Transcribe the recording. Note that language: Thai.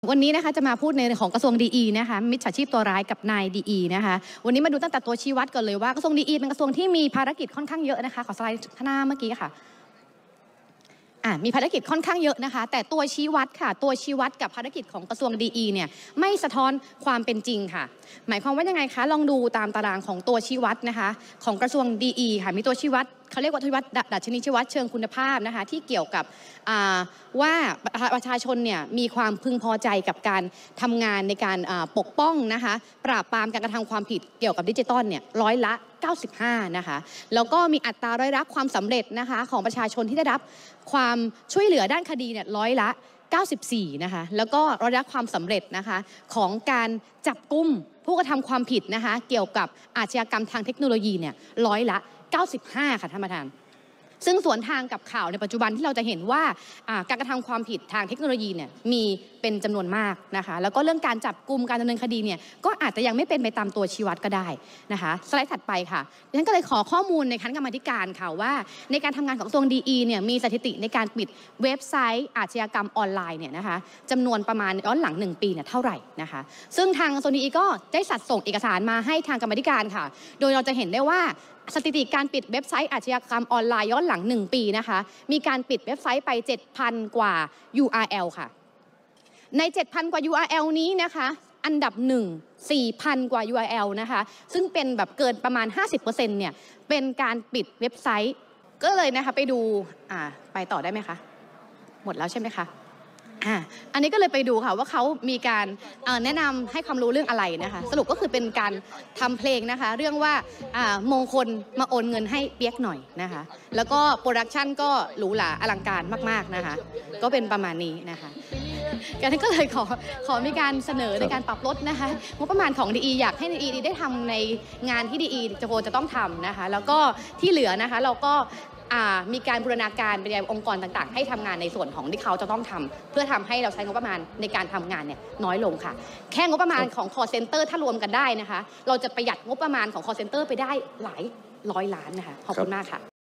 วันนี้นะคะจะมาพูดในเรื่องของกระทรวงดีนะคะมิจฉาชีพตัวร้ายกับนายดีนะคะวันนี้มาดูตั้งแต่ตัวชี้วัดก่อนเลยว่ากระทรวงดีเป็นกระทรวงที่มีภารกิจค่อนข้างเยอะนะคะขอสไลด์ข้างหน้าเมื่อกี้ค่ะมีภารกิจค่อนข้างเยอะนะคะแต่ตัวชี้วัดค่ะตัวชี้วัดกับภารกิจของกระทรวงดีเนี่ยไม่สะท้อนความเป็นจริงค่ะหมายความว่ายังไงคะลองดูตามตารางของตัวชี้วัดนะคะของกระทรวงดีค่ะมีตัวชี้วัดเขาเรียกว่าชี้วัดดัชนีชี้วัดเชิงคุณภาพนะคะที่เกี่ยวกับว่าประชาชนเนี่ยมีความพึงพอใจกับการทำงานในการปกป้องนะคะปราบปรามการกระทำความผิดเกี่ยวกับดิจิตอลเนี่ย95%นะคะแล้วก็มีอัตราร้อยละความสำเร็จนะคะของประชาชนที่ได้รับความช่วยเหลือด้านคดีเนี่ย94%นะคะแล้วก็ร้อยละความสำเร็จนะคะของการจับกุมผู้กระทำความผิดนะคะเกี่ยวกับอาชญากรรมทางเทคโนโลยีเนี่ย95%ค่ะท่านประธานซึ่งสวนทางกับข่าวในปัจจุบันที่เราจะเห็นว่าการกระทำความผิดทางเทคโนโลยีเนี่ยมีเป็นจำนวนมากนะคะแล้วก็เรื่องการจับกุมการดำเนินคดีเนี่ยก็อาจจะยังไม่เป็นไปตามตัวชี้วัดก็ได้นะคะสไลด์ถัดไปค่ะดิฉันก็เลยขอข้อมูลในคณะกรรมการค่ะว่าในการทำงานของกระทรวงดีเนี่ยมีสถิติในการปิดเว็บไซต์อาชญากรรมออนไลน์เนี่ยนะคะจำนวนประมาณย้อนหลัง1 ปีเนี่ยเท่าไหร่นะคะซึ่งทางกระทรวงดีก็ได้จัดส่งเอกสารมาให้ทางกรรมการค่ะโดยเราจะเห็นได้ว่าสถิติการปิดเว็บไซต์อาชญากรรมออนไลน์ย้อนหลัง1 ปีนะคะมีการปิดเว็บไซต์ไป 7,000 กว่า URL ค่ะใน 7,000 กว่า URL นี้นะคะอันดับ1 4,000 กว่า URL นะคะซึ่งเป็นแบบเกินประมาณ 50% เนี่ยเป็นการปิดเว็บไซต์ก็เลยนะคะไปดูไปต่อได้ไหมคะหมดแล้วใช่ไหมคะอันนี้ก็เลยไปดูค่ะว่าเขามีการแนะนำให้ความรู้เรื่องอะไรนะคะสรุปก็คือเป็นการทำเพลงนะคะเรื่องว่ามงคลมาโอนเงินให้เปียกหน่อยนะคะแล้วก็โปรดักชันก็หรูหราอลังการมากๆนะคะก็เป็นประมาณนี้นะคะการก็เลยขอมีการเสนอในการปรับลดนะคะงบประมาณของดีอยากให้ดีได้ทำในงานที่ดีจะต้องทำนะคะแล้วก็ที่เหลือนะคะเราก็มีการบูรณาการไปยังองค์กรต่างๆให้ทำงานในส่วนของที่เขาจะต้องทำเพื่อทำให้เราใช้งบประมาณในการทำงานเนี่ยน้อยลงค่ะแค่งบประมาณของ call center ถ้ารวมกันได้นะคะเราจะประหยัดงบประมาณของ call center ไปได้หลายร้อยล้านนะคะขอบคุณมากค่ะ